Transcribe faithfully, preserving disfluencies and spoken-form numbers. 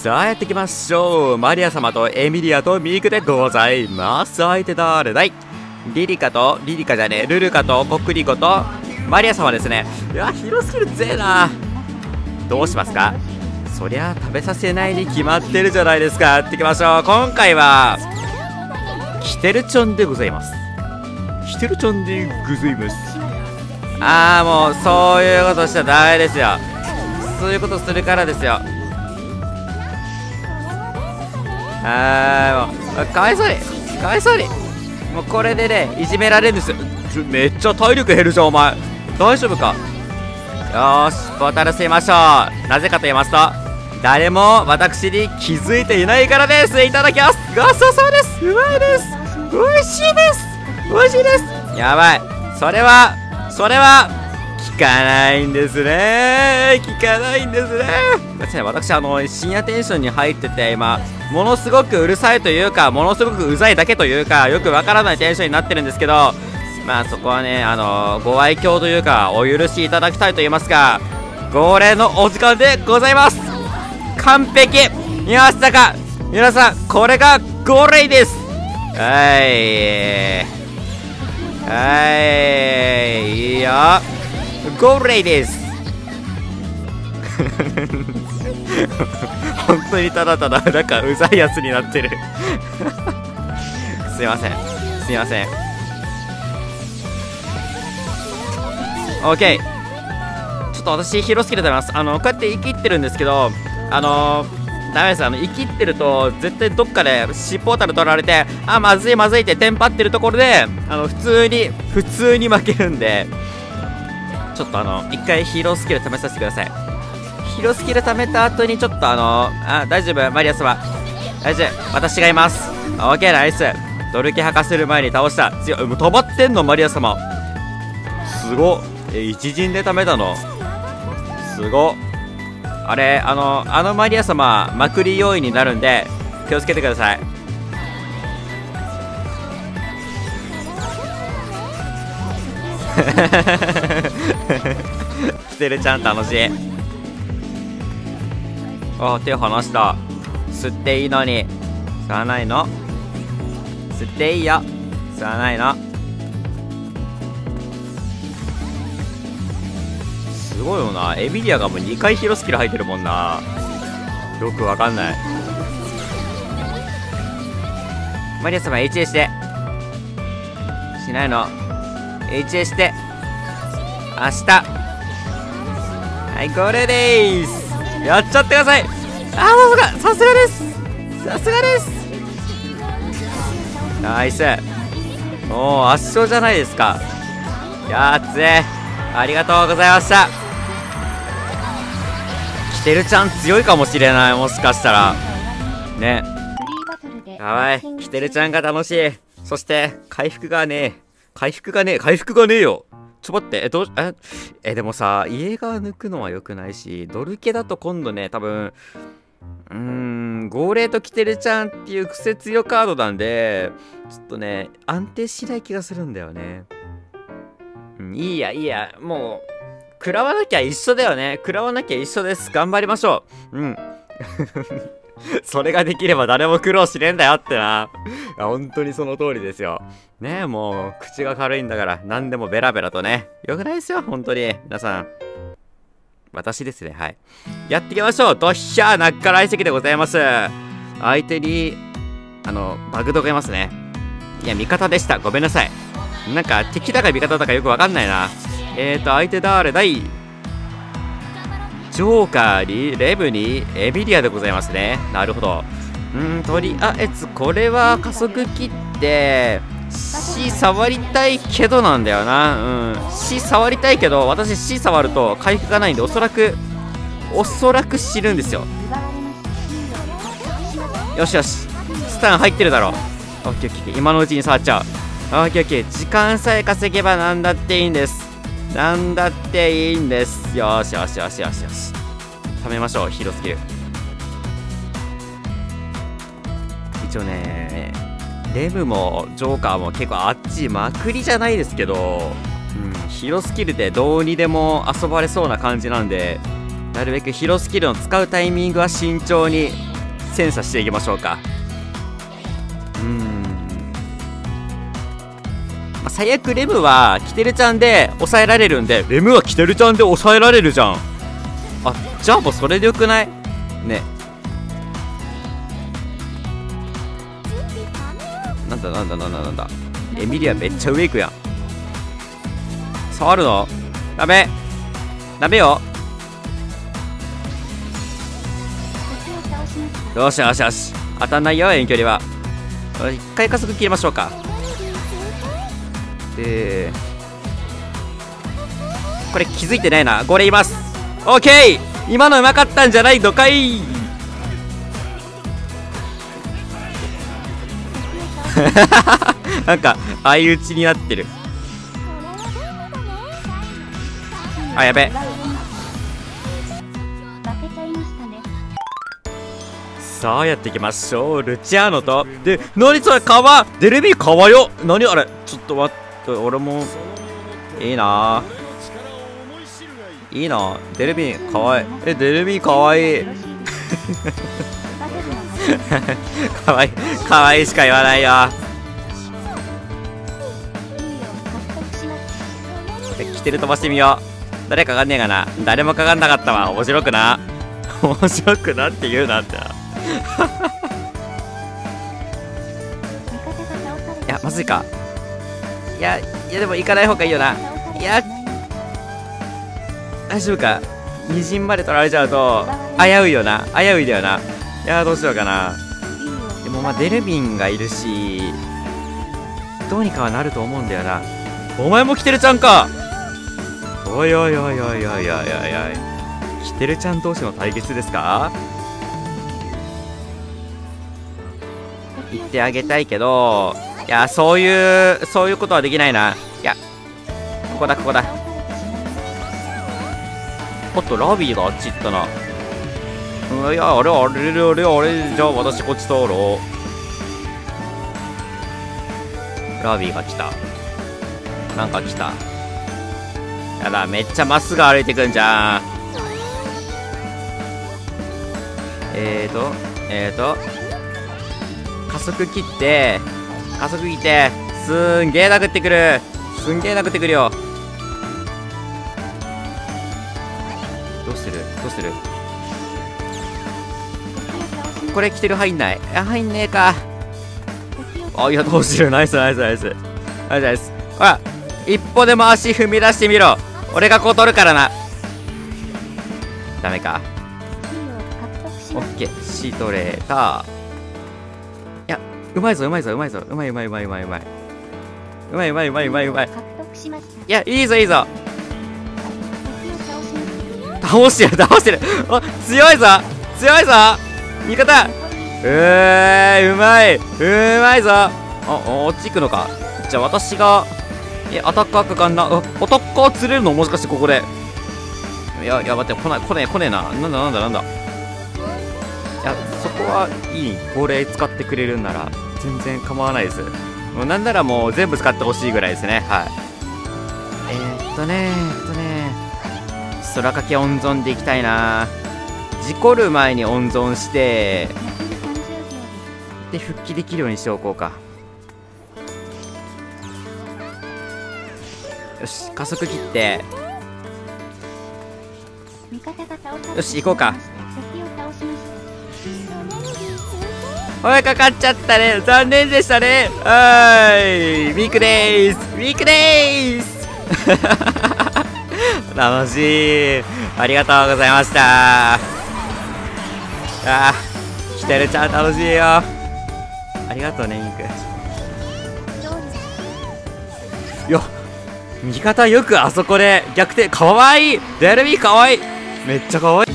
さあやっていきましょう。マリア様とエミリアとミークでございます。相手誰だい？リリカと、リリカじゃねえ、ルルカとコクリコとマリア様ですね。いや、広すぎるぜえな。どうしますか？そりゃ食べさせないに決まってるじゃないですか。やっていきましょう。今回はキテルチョンでございます。キテルチョンでございます。ああ、もうそういうことしちゃダメですよ。そういうことするからですよ。あー、もうかわいそうにかわいそうにもうこれでねいじめられるんですよ。ちょめっちゃ体力減るじゃんお前。大丈夫か？よーし、ボタル吸いましょう。なぜかと言いますと、誰も私に気づいていないからです。いただきます。ごちそうさまです。うまいです。おいしいです。おいしいです。やばい、それはそれは効かないんですね。効かないんですね。私あの深夜テンションに入ってて、今ものすごくうるさいというか、ものすごくうざいだけというか、よくわからないテンションになってるんですけど、まあそこはね、あのご愛嬌というかお許しいただきたいと言いますか、号令のお時間でございます。完璧見ましたか皆さん。これが号令です。はいはいいいよ、号令です本当にただただなんかうざいやつになってるすいませんすいません。 OK、 ちょっと私ヒーロースキルで食べます。あのこうやって生きってるんですけど、あのー、ダメです。あの生きってると絶対どっかで尻尾たる取られて、あまずいまずいってテンパってるところで、あの普通に普通に負けるんで、ちょっとあの一回ヒーロースキル試させてください。ヒーロースキル貯めた後にちょっとあのあ大丈夫マリア様大丈夫、私がいます。オッケー、ナイス。ドルケ吐かせる前に倒した。強い。もう止まってんのマリア様、すごっ。え一陣で貯めたのすごっ。あれあのあのマリア様まくり要因になるんで気をつけてください。キテルちゃん楽しい。あ、手離した。吸っていいのに吸わないの。吸っていいよ、吸わないの。すごいよな。エミリアがもうにかいヒーロースキル入ってるもんな。よくわかんない。マリア様 エイチエー してしないの。 エイチエー して明日。はい、これでーす。やっちゃってください。あー、さすがさすがです。さすがです。ナイス。もう圧勝じゃないですか。やっつえ、ありがとうございました。キテルちゃん強いかもしれない、もしかしたらね。やばい、キテルちゃんが楽しい。そして回復がねえ回復がねえ回復がねえよ。ちょ待って、えどうええでもさ、家が抜くのは良くないし、ドルケだと今度ね多分うーん号令とキテルちゃんっていう癖強カードなんで、ちょっとね安定しない気がするんだよね。うん、いいやいいや、もう食らわなきゃ一緒だよね。食らわなきゃ一緒です。頑張りましょう。うんそれができれば誰も苦労しねえんだよってな。いや本当にその通りですよね。えもう口が軽いんだから何でもベラベラとね、よくないですよ本当に。皆さん私ですね。はい、やっていきましょう。ドッヒャーナッカラ遺跡でございます。相手にあのバグドがいますね。いや味方でした、ごめんなさい。なんか敵だか味方だかよくわかんないな。えーと相手誰だい？ジョーカーにレブにエビリアでございますね。なるほど。うんとりあえずこれは加速切って死触りたいけどなんだよな。うん死触りたいけど、私死触ると回復がないんで、おそらくおそらく死ぬんですよ。よしよし、スタン入ってるだろう。オッケーオッケー、今のうちに触っちゃう。オッケーオッケー、時間さえ稼げば何だっていいんです。なんだっていいんです。よしよしよしよしよし、貯めましょうヒーロースキル。一応ねレムもジョーカーも結構あっちまくりじゃないですけど、うん、ヒーロースキルでどうにでも遊ばれそうな感じなんで、なるべくヒーロースキルを使うタイミングは慎重に戦査していきましょうか。うーん、まあ、最悪レムはキテルちゃんで抑えられるんで、レムはキテルちゃんで抑えられるじゃん。あ、じゃあもうそれでよくないね。なんだなんだなんだなんだ、エミリアめっちゃ上行くやん。触るのダメダメよ。よしよしよし、当たんないよ遠距離は。一回加速切りましょうか。でこれ気づいてないな。これいます。オッケー、今のうまかったんじゃないのかい。なんか相打ちになってる。あ、やべ。さあやっていきましょう。ルチアーノと、で、何それ、川デルビー川よ。何あれ、ちょっと待って、俺もいいないいな。デルビーかわいい。え、デルビーかわいい。かわいいかわいいしか言わないよ。来てる、飛ばしてみよう。誰かかんねえかな。誰もかかんなかったわ。面白くな面白くなって言うなんてな。いや、まずいか。いや、いやでも行かない方がいいよな。いや、大丈夫か。に陣まで取られちゃうと危ういよな。危ういだよな。いや、どうしようかな。でもまあデルビンがいるし、どうにかはなると思うんだよな。お前もキテルちゃんか。おいおいおいおいおいおいおいおい、キテルちゃん同士の対決ですか。言ってあげたいけど、いや、そういうそういうことはできないな。いや、ここだここだ。おっと、ラビーがあっち行ったな。うん、いや、あれあれあれあれあれ、じゃあ私こっち通ろう。ラビーが来た。なんか来た。やだ、めっちゃまっすぐ歩いてくんじゃん。えーとえーと加速切って加速切ってすんげえ殴ってくる。すんげえ殴ってくるよ。どうするどうする。これ来てる。入んない。あ、入んねえか。あ、いや、どうする。ナイスナイスナイスナイスナイス。ほら、一歩でも足踏み出してみろ。俺がこう取るからな。ダメか。オッケー、C取れた。いや、うまいぞうまいぞうまいぞ。うまいうまいうまいうまいうまいうまいうまいうまいうまいうまい。いや、いいぞいいぞ。倒してる倒してる。あ、強いぞ強いぞ味方。うー、うまいうまいぞ。あ、あっち行くのか。じゃあ私がえアタッカーかかんな。あ、アタッカー釣れるのもしかしてここで。いやいや、待って、来ない来ねえ来ねえな。なんだなんだなんだ。いや、そこはいい。号令使ってくれるんなら全然構わないです。もうなんならもう全部使ってほしいぐらいですね。はい。えー、っとねーっとねー空かけ温存でいきたいな。事故る前に温存してで復帰できるようにしておこうか。よし、加速切って、よし行こうか。おい、かかっちゃったね。残念でしたね。はーい、ウィークでーすウィークでーす楽しい。ありがとうございました。あー、キテルちゃん楽しいよ。ありがとうね、ミク。よっ、味方よくあそこで逆転。かわいい。デルビーかわいい。めっちゃかわいい。